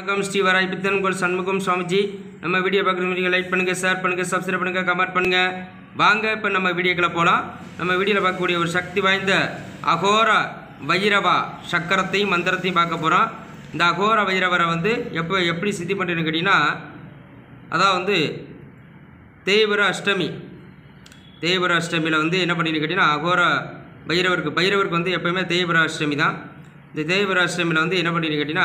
வணக்கம் ஸ்ரீ வராய் பித்தன் உங்கள் சண்முகம் சுவாமிஜி. நம்ம வீடியோ பார்க்குறவங்க லைக் பண்ணுங்கள், ஷேர் பண்ணுங்கள், சப்ஸ்கிரைப் பண்ணுங்கள், கமெண்ட் பண்ணுங்கள். வாங்க இப்போ நம்ம வீடியோக்குள்ள போகலாம். நம்ம வீடியோவில் பார்க்கக்கூடிய ஒரு சக்தி வாய்ந்த அகோர வைரவா சக்கரத்தையும் மந்திரத்தையும் பார்க்க போகிறோம். இந்த அகோர வைரவரை எப்படி சித்தி பண்ணுறேன்னு கேட்டிங்கன்னா, அதான் தேய்பிர அஷ்டமியில் என்ன பண்ணின்னு கேட்டிங்கன்னா, அகோர பைரவருக்கு எப்போயுமே தேய்பிர அஷ்டமி தான். இந்த தேய்பிர அஷ்டமியில் என்ன பண்ணின்னு கேட்டிங்கன்னா,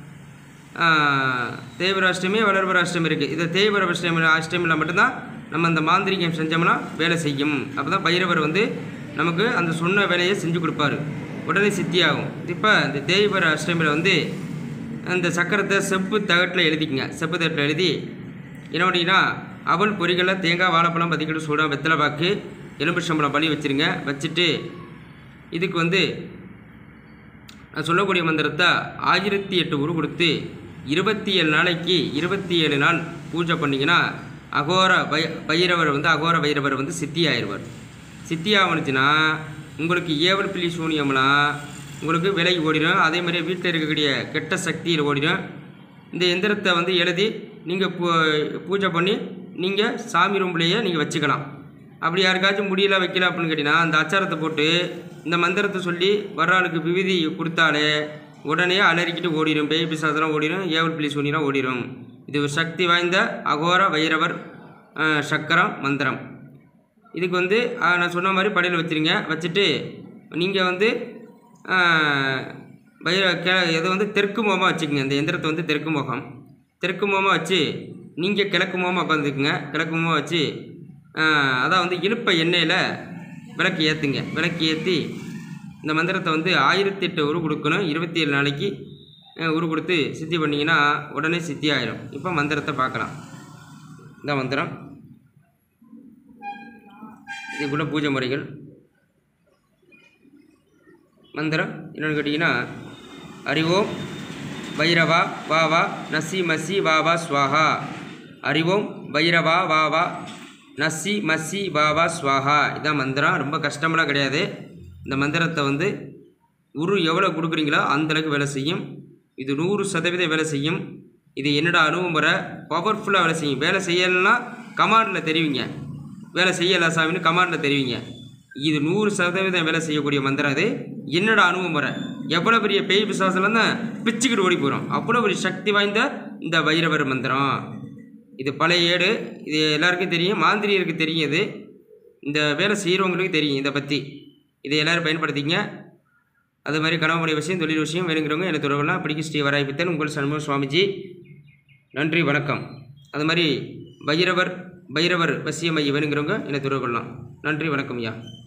தேய்பிர அஷ்டமி வளர்பிர அஷ்டமி இருக்குது. இது தேய்பிர அஷ்டமியில் மட்டும்தான் நம்ம அந்த மாந்திரிகம் செஞ்சோம்னா வேலை செய்யும். அப்போ தான் பைரவர் நமக்கு அந்த சொன்ன வேலையை செஞ்சு கொடுப்பாரு, உடனே சித்தியாகும். இப்போ இந்த தேய்பிர அஷ்டமியில் அந்த சக்கரத்தை செப்பு தகட்டில் எழுதிக்குங்க. செப்பு தகட்டில் எழுதி என்ன பண்ணிங்கன்னா, அவல் பொரிகளை தேங்காய் வாழைப்பழம் பற்றிக்கிட்டு சூடாக வெத்தலை பாக்கு எலும்பு சம்பளம் பழி வச்சுருங்க. வச்சுட்டு இதுக்கு நான் சொல்லக்கூடிய மந்திரத்தை 1008 உரு கொடுத்து 27 நாளைக்கு 27 நாள் பூஜை பண்ணிங்கன்னா அகோர வைரவர் சித்தி ஆயிடுவார். சித்தி ஆகணுச்சுன்னா உங்களுக்கு ஏவல் பிள்ளி சூனியம்லாம் உங்களுக்கு விலகி ஓடிடும். அதே மாதிரி வீட்டில் இருக்கக்கூடிய கெட்ட சக்தியில் ஓடிடும். இந்த எந்திரத்தை எழுதி நீங்கள் பூஜை பண்ணி நீங்கள் சாமி ரூம்லேயே நீங்கள் வச்சுக்கலாம். அப்படி யாருக்காச்சும் முடியல வைக்கல அப்படின்னு கேட்டிங்கன்னா, அந்த அச்சாரத்தை போட்டு இந்த மந்திரத்தை சொல்லி வர்ற ஆளுக்கு விபூதி கொடுத்தாலே உடனே அலறிக்கிட்டு ஓடிடும். பேய் பிசாசெல்லாம் ஓடிடும், ஏவல் பிள்ளி சூனியெல்லாம் ஓடிடும். இது ஒரு சக்தி வாய்ந்த அகோர வைரவர் சக்கரம் மந்திரம். இதுக்கு நான் சொன்ன மாதிரி படையில் வச்சுருங்க. வச்சுட்டு நீங்கள் தெற்கு முகமாக வச்சுக்கோங்க. இந்த எந்திரத்தை தெற்கு முகமாக வச்சு நீங்கள் கிழக்கு முகமாக உட்காந்துக்குங்க. கிழக்கு முகமாக வச்சு அதான் இழுப்ப எண்ணெயில் விளக்கு ஏற்றுங்க. விளக்கு ஏற்றி இந்த மந்திரத்தை 1008 உரு கொடுக்கணும். 27 நாளைக்கு உரு கொடுத்து சித்தி பண்ணிங்கன்னா உடனே சித்தி ஆயிடும். இப்போ மந்திரத்தை பார்க்கலாம். இந்த மந்திரம் இதுக்குள்ள பூஜை முறைகள். மந்திரம் என்னென்னு கேட்டிங்கன்னா, அறிவோம் வைரவா வாவா நசி மசி வாவா ஸ்வாஹா. அறிவோம் வைரவா வாவா நசி மசி வாவா ஸ்வாஹா. இதான் மந்திரம். ரொம்ப கஷ்டமெல்லாம் கிடையாது. இந்த மந்திரத்தை உரு எவ்வளோ கொடுக்குறீங்களோ அந்தளவுக்கு வேலை செய்யும். இது 100% வேலை செய்யும். இது என்னோட அனுபவமுறை. பவர்ஃபுல்லாக வேலை செய்யும். வேலை செய்யலைன்னா கமாண்டில் தெரிவிங்க. வேலை செய்யலாம் சாமின்னு கமாண்டில் தெரிவிங்க. இது 100% வேலை செய்யக்கூடிய மந்திரம். இது என்னோட அனுபவமுறை. எவ்வளோ பெரிய பேய் பிசாசெல்லாம் தான் பிச்சுக்கிட்டு ஓடி போகிறோம். அவ்வளோ ஒரு சக்தி வாய்ந்த இந்த வைரவர் மந்திரம். இது பழைய ஏடு. இது எல்லாருக்கும் தெரியும், மாந்திரியருக்கு தெரியும். இது இந்த வேலை செய்கிறவங்களுக்கு தெரியும் இதை பற்றி. இதை எல்லோரும் பயன்படுத்திங்க. அது மாதிரி கனவுடைய விஷயம், தொழில் விஷயம் வேணுங்கிறவங்க எனக்கு தொடர்புலாம் பிடிக்கும். ஸ்ரீ வராய் பித்தன் உங்கள் சண்முகம் சுவாமிஜி. நன்றி, வணக்கம். அது மாதிரி பைரவர் வசியமைய வேணுங்கிறவங்க என்னை தொடர்பு கொள்ளலாம். நன்றி, வணக்கம் ஐயா.